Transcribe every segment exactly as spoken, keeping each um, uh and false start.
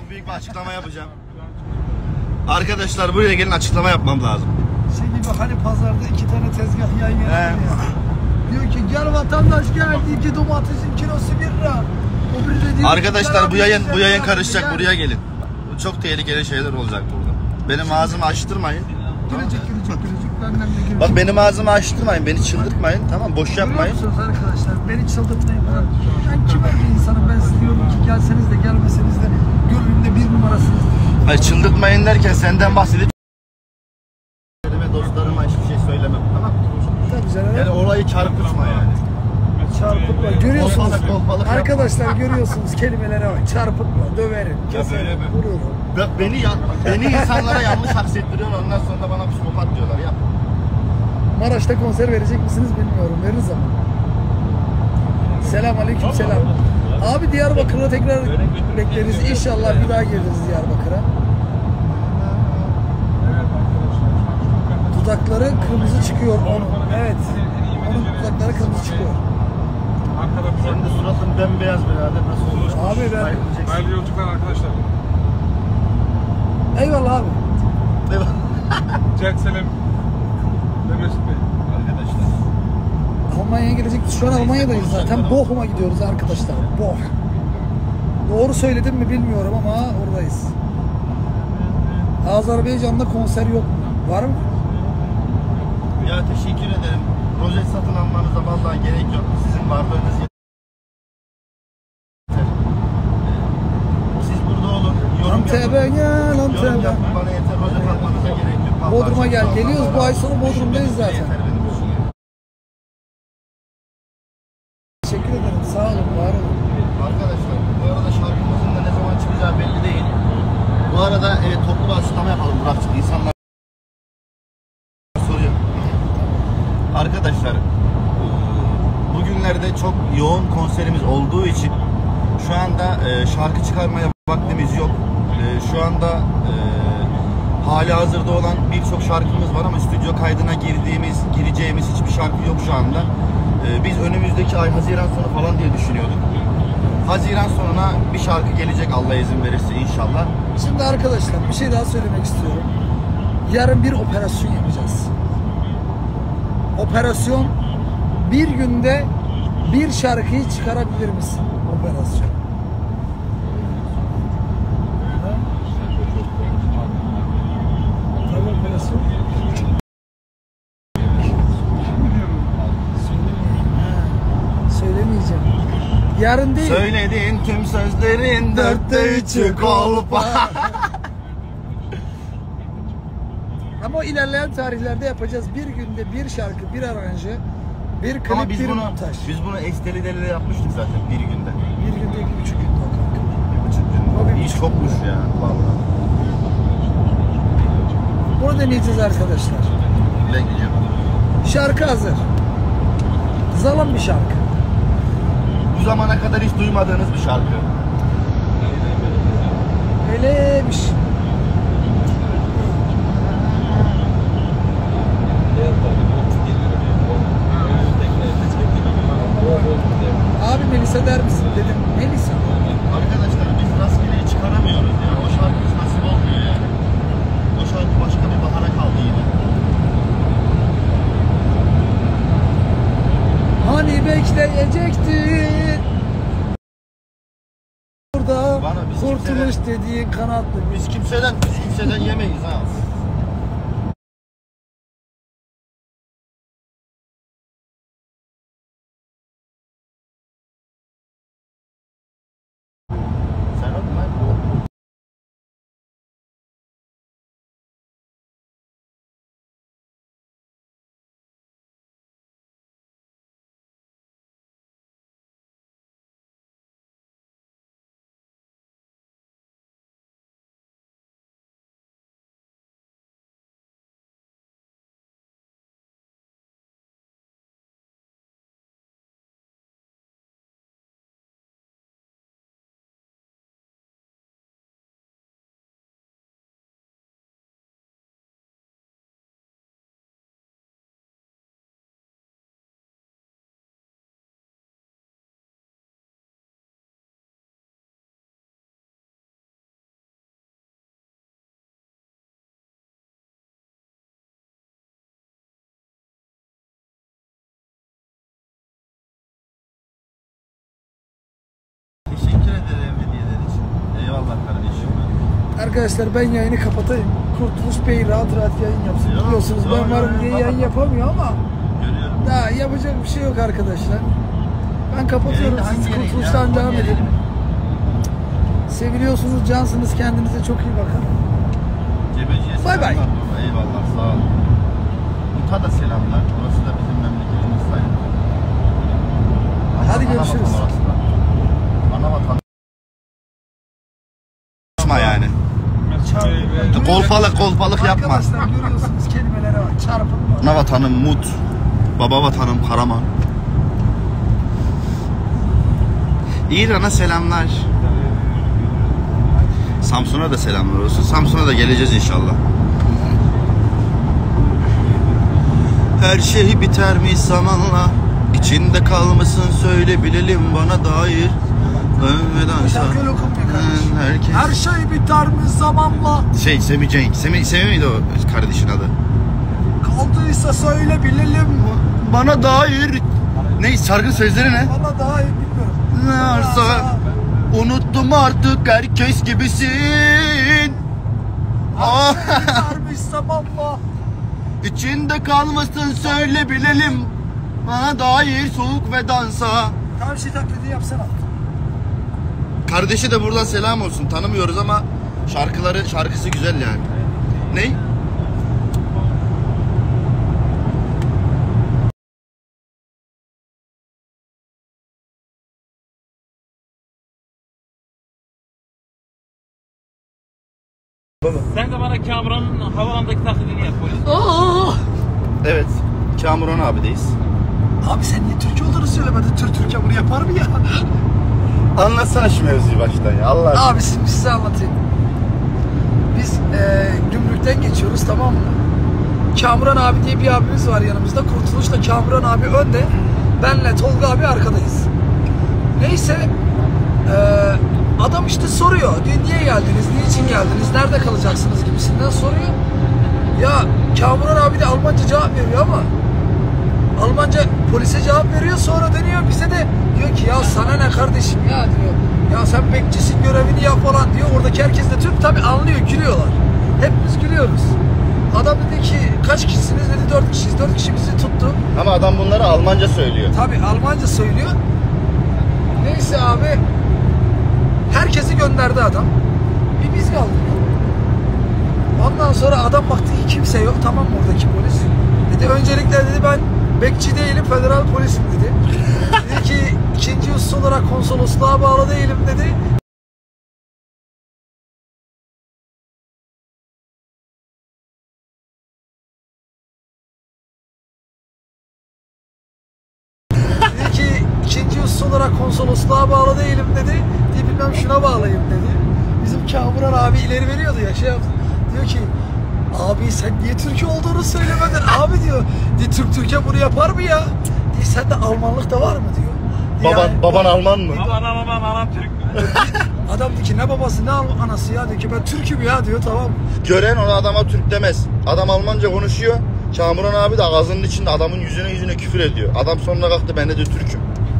çok büyük bir açıklama yapacağım. Arkadaşlar buraya gelin, açıklama yapmam lazım. Şey gibi hani pazarda iki tane tezgah yan yana ya. Diyor ki gel vatandaş gel, iki domatesin kilosu bir lira. O bir de diyor, arkadaşlar bu yayın bu yayın karışacak, buraya gelin. Çok tehlikeli şeyler olacak burada. Benim ağzımı açtırmayın. Girecek girecek girecek. Benden de girecek. Bak benim ağzımı açtırmayın, beni çıldırtmayın, tamam, boş yapmayın. Görüyor musunuz arkadaşlar? Beni çıldırtmayın. Ben kime bir insanım, ben size diyorum ki gelseniz de gelmeseniz de gönlümde bir numarasınız. Hayır, çıldırtmayın derken senden bahsedip dostlarıma hiçbir şey söylemem, tamam mı? Tabii canım. Yani olayı çarpıtma yani. Çarpıtma. Görüyorsunuz. Kolpalık, kolpalık Arkadaşlar yapma. görüyorsunuz kelimelere bak. Çarpıtma, döverim, keserim, vururum. Bak beni ya, beni insanlara yanlış aksettiriyorlar, ondan sonra da bana psikopat diyorlar ya. Maraş'ta konser verecek misiniz bilmiyorum. Veririz ama. Selam aleyküm selam. Abi Diyarbakır'a tekrar bekleriz. İnşallah bir daha geliriz Diyarbakır'a. Dudakları kırmızı çıkıyor onun. Evet. Onun dudakları kırmızı çıkıyor. Senin de suratın bembeyaz birader, nasıl olmuş? Abi ben... Hayırlı yolculuklar arkadaşlar. Eyvallah abi. Eyvallah. Cem Selim ve Mesut Bey. Arkadaşlar. Almanya'ya gelecektik. Şu an Almanya'dayız zaten. Bochum'a gidiyoruz arkadaşlar. Boch. Doğru söyledim mi bilmiyorum ama oradayız. Azerbaycan'da konser yok mu? Var mı? Ya teşekkür ederim. Proje satın almanıza vallahi gerek yok. Sizin varlığınız yeter. Siz burada olun. Yorum Antep'e yapın. gel Yorum Antep'e. yapın, bana yeter. Proje almanıza gerek yok. Allah Bodrum'a aşkına, gel. Allah Geliyoruz bu Allah. ay sonu Bodrum'dayız zaten. Yeter benim için. Teşekkür ederim. Sağ olun. Var olun. Arkadaşlar bu arada şarkımızın da ne zaman çıkacağı belli değil. Bu arada evet, toplu bir açıklama yapalım Burak'cığım. İnsanlar soruyor. Arkadaşlar bugünlerde çok yoğun konserimiz olduğu için şu anda e, şarkı çıkarmaya vaktimiz yok. E, şu anda e, hali hazırda olan birçok şarkımız var ama stüdyo kaydına girdiğimiz, gireceğimiz hiçbir şarkı yok şu anda. E, biz önümüzdeki ay Haziran sonu falan diye düşünüyorduk. Haziran sonuna bir şarkı gelecek Allah izin verirse inşallah. Şimdi arkadaşlar bir şey daha söylemek istiyorum. Yarın bir operasyon yapacağız. Operasyon bir günde bir şarkıyı çıkarabilir misin? Operasyon. Ha? Tabii operasyon. Söylemeyeceğim. Yarın değil. Söylediğin tüm sözlerin dörtte üçü kolpa. Ama o ilerleyen tarihlerde yapacağız. Bir günde bir şarkı, bir aranjı, bir klip, Ama biz bir bunu montaj. biz bunu esteli delile yapmıştık zaten bir günde. Bir günde iki buçuk günde o kanka. Bir buçuk O bir gün. İyi buçuk çokmuş ya vallahi. Bunu deneyeceğiz arkadaşlar. Ben gidiyorum. Şarkı hazır. Zalim bir şarkı. Bu zamana kadar hiç duymadığınız bir şarkı. Öyleymiş. Abi Melisa der misin dedim. Melisa. Arkadaşlar biz rastgeleyi çıkaramıyoruz ya. O şarkı hiç nasip olmuyor yani. O şarkı başka bir bahara kaldı yine. Hani bekleyecektin. Burada Bana biz kurtuluş kimseden- dediğin kanatlı. Biz kimseden biz kimseden yemeyiz ha. Eyvallah kardeşim. Arkadaşlar ben yayını kapatayım. Kurtuluş Bey rahat rahat yayın yapsın. Yok, Biliyorsunuz yok, ben yok, varım yok, diye yok. yayın yapamıyor ama Görüyorum. daha yapacak bir şey yok arkadaşlar. Ben kapatıyorum. Yayında Siz hangi yayın Kurtuluş'tan ya? devam Hangi edin. yayın? Seviliyorsunuz, cansınız. Kendinize çok iyi bakın. Cebeciye Bay bay. selamlar baba. Eyvallah, sağ ol. Mut'a da selamlar. Orası da bizim memleketimiz sayılır. Ana- Hadi ana görüşürüz. vatan orası da. Ana vatan. Yani. Mesut Bey ve Kolpalık kolpalık yapma. Arkadaşlar görüyorsunuz kelimelere bak. Çarpıtma. Ana vatanım Mut. Baba vatanım Karaman. İran'a selamlar. Samsun'a da selamlar olsun. Samsun'a da geleceğiz inşallah. Her şey biter mi zamanla? İçinde kalmasın söyle bilelim bana dair. Ölmeden Şarkı öyle okunmuyor kardeşim. herkes. Her şey biter mi zamanla? Şey Semih Cenk. Semih, Semih miydi o kardeşin adı? Kaldıysa söyle bilelim. Bana dair. Ne şarkının sözleri ne? Bana daha iyi bilmiyorum. Ne varsa unuttum artık herkes gibisin. Ah, Vermiş zamanla. İçinde kalmasın söyle bilelim. Bana dair soğuk ve dansa. Tam şey taklidi yapsana. Kardeşi de buradan selam olsun. Tanımıyoruz ama şarkıları şarkısı güzel yani. Ney? Sen de bana Kamuran'ın havalandaki taklidini yap polis. Aa! Evet. Kamuran abideyiz. Abi sen niye Türk olduğunu söylemedin? Türk Türkiye bunu yapar mı ya? Anlatsana şu mevzuyu baştan ya. Allah aşkına. Abi şimdi size anlatayım. Biz e, gümrükten geçiyoruz, tamam mı? Kamuran abi diye bir abimiz var yanımızda. Kurtuluş'la Kamuran abi önde. Benle Tolga abi arkadayız. Neyse e, adam işte soruyor. Diyor, niye geldiniz? Niçin geldiniz? Nerede kalacaksınız gibisinden soruyor. Ya Kamuran abi de Almanca cevap veriyor ama Almanca polise cevap veriyor, sonra dönüyor bize de diyor ki ya sana ne kardeşim ya diyor. Ya sen bekçisin, görevini yap falan diyor. Oradaki herkes de Türk tabi, anlıyor, gülüyorlar. Hepimiz gülüyoruz. Adam dedi ki kaç kişisiniz dedi, dört kişiyiz. Dört kişi bizi tuttu. Ama adam bunları Almanca söylüyor. Tabi Almanca söylüyor. Neyse abi herkesi gönderdi adam. Bir biz kaldık. Ondan sonra adam baktı ki kimse yok, tamam mı oradaki polis? Dedi öncelikle dedi ben bekçi değilim, federal polisim dedi. Dedi ki ikinci husus olarak konsolosluğa bağlı değilim dedi. Dedi ki ikinci husus olarak konsolosluğa bağlı değilim dedi. Diye bilmem şuna bağlayayım dedi. Bizim Kamuran abi ileri veriyordu ya, şey yaptı. Diyor ki abi sen niye Türk olduğunu söylemedin abi diyor. Diye Türk Türkiye bunu yapar mı ya? Diye sende Almanlık da var mı diyor. Diye Baban yani- baban Alman mı? Aman aman aman anam Türk. Adam diyor ki ne babası ne Al- anası ya, diyor ki ben Türk'üm ya diyor, tamam. Gören ona adama Türk demez. Adam Almanca konuşuyor. Kamuran abi de ağzının içinde adamın yüzüne yüzüne küfür ediyor. Adam sonra kalktı ben de diyor Türk'üm.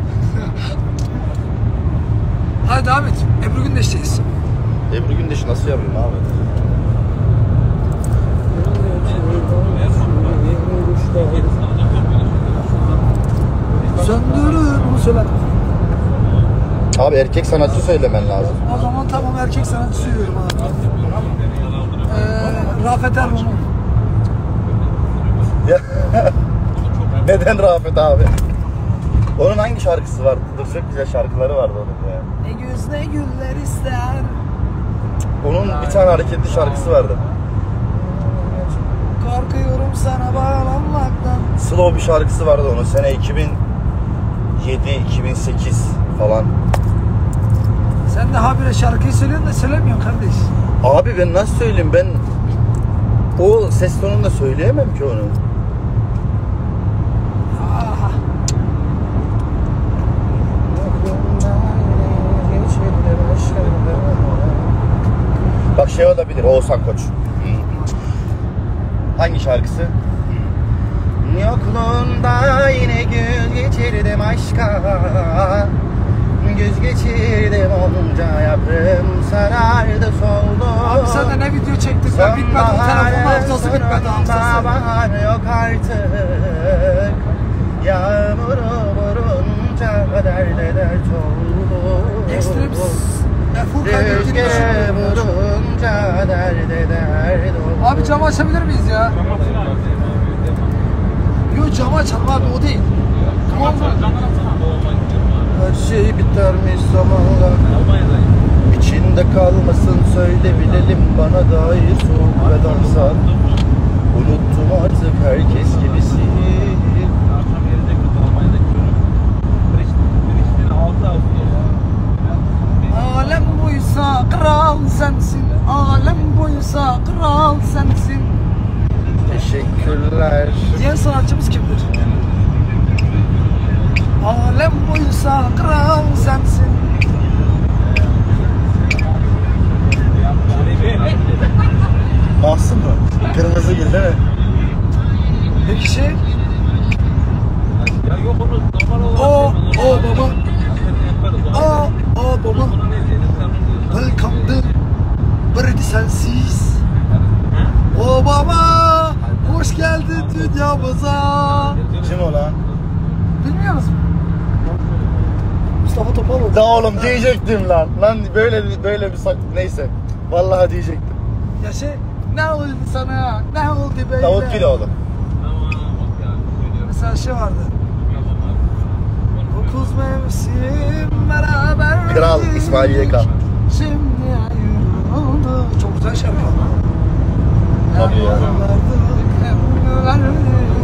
Hadi devam et. Ebru Gündeş'teyiz. Ebru Gündeş'i nasıl yapayım abi? Söndürün bunu söyler. Abi erkek sanatçı söylemen lazım. O zaman tamam, erkek sanatçı söylüyorum abi. Ee, Rafet Erman'ın. Neden Rafet abi? Onun hangi şarkısı vardı? Dur, çok güzel şarkıları vardı onun ya. Ne göz ne güller ister. Onun bir tane hareketli şarkısı vardı. Korkuyorum sana bağlanmaktan. Slow bir şarkısı vardı onun. Sene iki bin yedi iki bin sekiz falan. Sen de habire şarkıyı söylüyorsun da söylemiyorsun kardeş. Abi ben nasıl söyleyeyim, ben o ses tonunda söyleyemem ki onu. Ah. Bak şey olabilir, Oğuzhan Koç. Hangi şarkısı? Yokluğunda yine gün geçirdim aşka. Göz geçirdim onca yaprım sana. gerektiğini rüzgara düşünmüyorum. vurunca derde dert olur. Abi camı açabilir miyiz ya? Yok camı açalım abi o değil. Tamam mı? Her şey bitermiş zamanla. İçinde kalmasın söyle bilelim bana dair soğuk ve dansa. Unuttum artık herkes gibisin. Alem buysa kral sensin. Alem buysa kral sensin. Teşekkürler. Diğer sanatçımız kimdir? Alem buysa kral sensin. Mahsun mu? Kırmızı gül değil mi? Peki şey? O, o baba. O, o baba. Welcome'dı. Bırdı sensiz. O baba. Hoş geldin dünyamıza. Kim o lan? Bilmiyor musun? Mustafa Topaloğlu. Da oğlum diyecektim lan. Lan böyle böyle bir sak neyse. Vallahi diyecektim. Ya şey, ne oldu sana? Ne oldu böyle? Davut Güloğlu. Mesela şey vardı. Dokuz mevsim beraber. Kral İsmail Y K. Şimdi ayrıldı. Çok güzel şarkı. Tabii ya. Hem verdik, hem verdik.